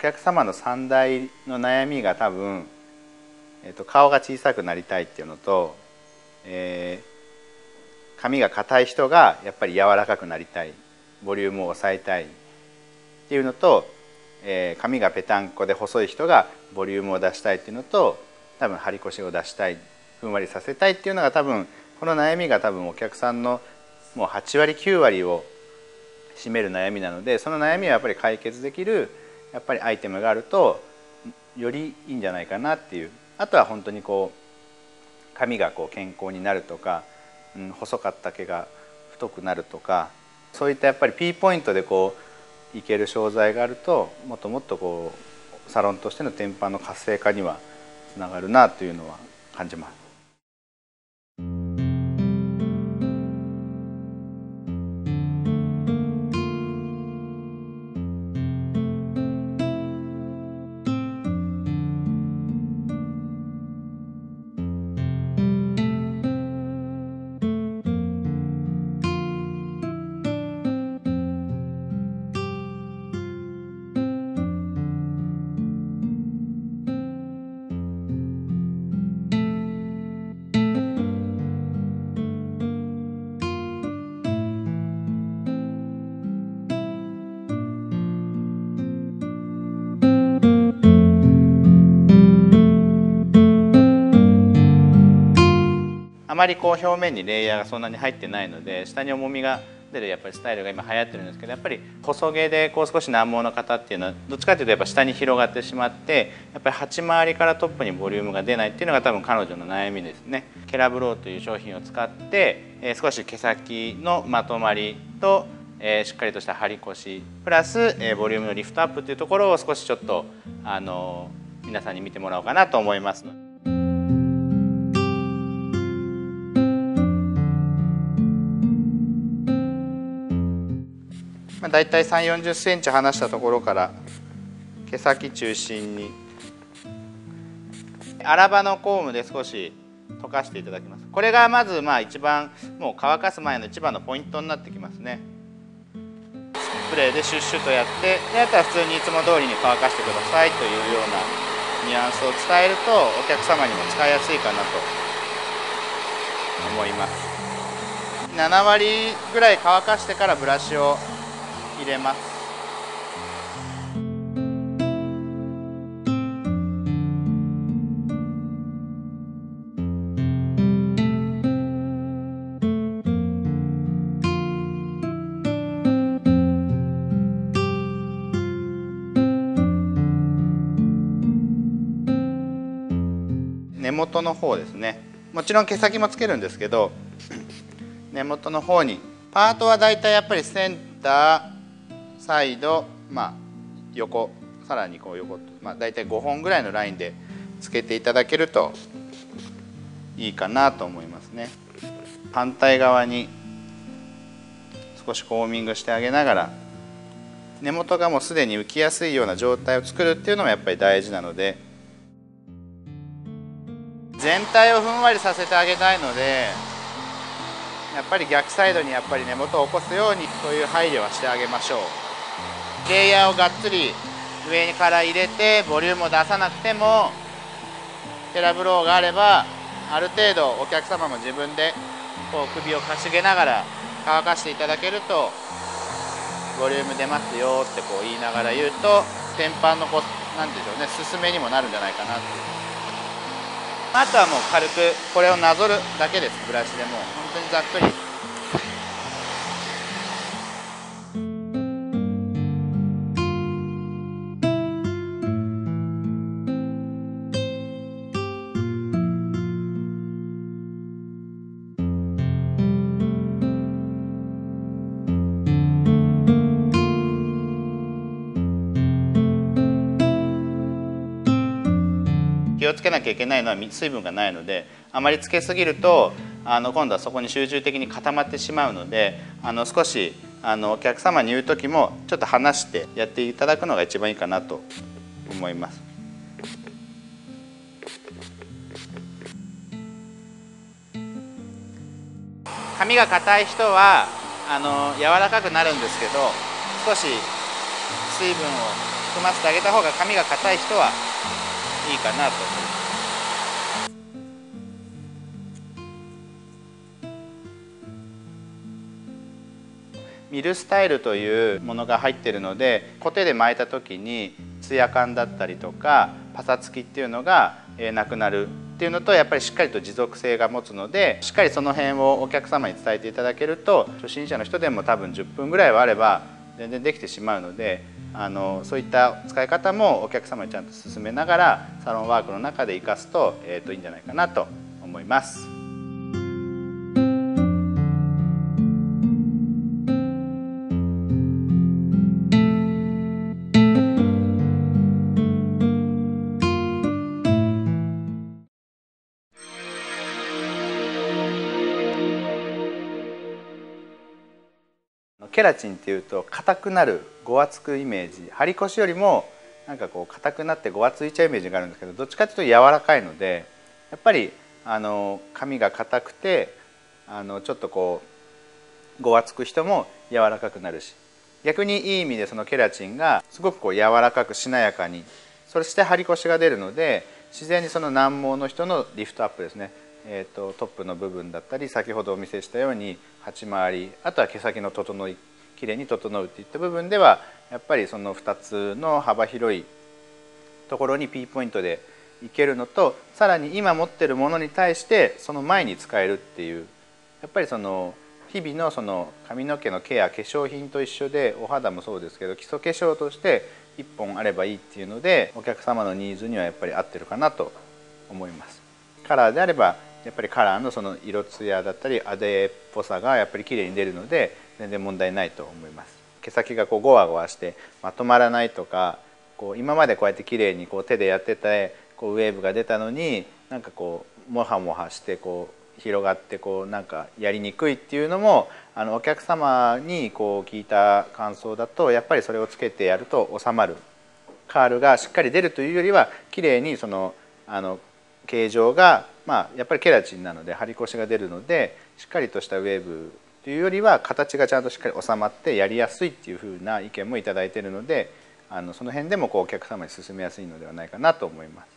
客様の3大の悩みが多分、顔が小さくなりたいっていうのと、髪が硬い人がやっぱり柔らかくなりたい、ボリュームを抑えたいっていうのと、髪がぺたんこで細い人がボリュームを出したいっていうのと、多分張り腰を出したい、ふんわりさせたいっていうのが多分この悩みが多分お客さんのもう8割9割を占める悩みなので、その悩みはやっぱり解決できるやっぱりアイテムがあるとよりいいんじゃないかなっていう。あとは本当にこう髪がこう健康になるとか、細かった毛が太くなるとか、そういったやっぱりピンポイントでこういける商材があると、もっともっとこうサロンとしての天板の活性化にはつながるなというのは感じます。あまりこう表面にレイヤーがそんなに入ってないので、下に重みが出るやっぱりスタイルが今流行ってるんですけど、やっぱり細毛でこう少し難毛の方っていうのはどっちかというとやっぱ下に広がってしまって、やっぱり鉢回りからトップにボリュームが出ないっていうのが多分彼女の悩みですね。ケラブローという商品を使って、少し毛先のまとまりと、しっかりとした張り腰プラス、ボリュームのリフトアップというところを少しちょっと皆さんに見てもらおうかなと思います。だいたい3、40センチ離したところから毛先中心に荒刃のコームで少し溶かしていただきます。これがまず一番もう乾かす前の一番のポイントになってきますね。スプレーでシュッシュとやって、であとは普通にいつも通りに乾かしてくださいというようなニュアンスを伝えるとお客様にも使いやすいかなと思います。7割ぐらい乾かしてからブラシを入れます。根元の方ですね。もちろん毛先もつけるんですけど、根元の方にパートはだいたいやっぱりセンターサイド、横、さらにこう横、だいたい5本ぐらいのラインでつけていただけるといいかなと思いますね。反対側に少しコーミングしてあげながら、根元がもうすでに浮きやすいような状態を作るっていうのもやっぱり大事なので、全体をふんわりさせてあげたいので、やっぱり逆サイドにやっぱり根元を起こすようにそういう配慮はしてあげましょう。レイヤーをがっつり上から入れてボリュームを出さなくても、ケラブローがあればある程度お客様も自分でこう首をかしげながら乾かしていただけると、ボリューム出ますよってこう言いながら言うと、天板のなんでしょうね、進めにもなるんじゃないかなっていう。あとはもう軽くこれをなぞるだけです。ブラシでもう本当にざっくり。気をつけなきゃいけないのは水分がないので、あまりつけすぎると今度はそこに集中的に固まってしまうので、少しお客様に言う時もちょっと離してやっていただくのが一番いいかなと思います。髪が硬い人は柔らかくなるんですけど、少し水分を含ませてあげた方が髪が硬い人はいいかなと思います。ミルスタイルというものが入っているので、コテで巻いた時にツヤ感だったりとかパサつきっていうのがなくなるっていうのと、やっぱりしっかりと持続性が持つので、しっかりその辺をお客様に伝えていただけると、初心者の人でも多分10分ぐらいはあれば全然できてしまうので、そういった使い方もお客様にちゃんと進めながらサロンワークの中で生かすと、いいんじゃないかなと思います。ケラチンっていうと硬くなる、ごわつくイメージ、張り腰よりもなんかこう硬くなってごわついちゃうイメージがあるんですけど、どっちかというと柔らかいので、やっぱり髪が硬くてちょっとこうごわつく人も柔らかくなるし、逆にいい意味でそのケラチンがすごくこう柔らかくしなやかに、そして張り腰が出るので、自然にその軟毛の人のリフトアップですね、トップの部分だったり、先ほどお見せしたように鉢回り、あとは毛先の整い、きれいに整うっていった部分では、やっぱりその2つの幅広いところにピンポイントでいけるのと、さらに今持ってるものに対してその前に使えるっていう、やっぱりその日々のその髪の毛のケア、化粧品と一緒で、お肌もそうですけど基礎化粧として1本あればいいっていうので、お客様のニーズにはやっぱり合ってるかなと思います。カラーであればやっぱりカラーのその色艶だったりアデっぽさがやっぱり綺麗に出るので、全然問題ないと思います。毛先がこうゴワゴワしてまとまらないとか、こう今までこうやって綺麗にこう手でやっててこうウェーブが出たのに、なんかこうモハモハしてこう広がってこうなんかやりにくいっていうのも、お客様にこう聞いた感想だと、やっぱりそれをつけてやると収まる、カールがしっかり出るというよりは綺麗にその形状が、やっぱりケラチンなので張り腰が出るので、しっかりとしたウェーブというよりは形がちゃんとしっかり収まってやりやすいっていう風な意見もいただいているので、その辺でもこうお客様に勧めやすいのではないかなと思います。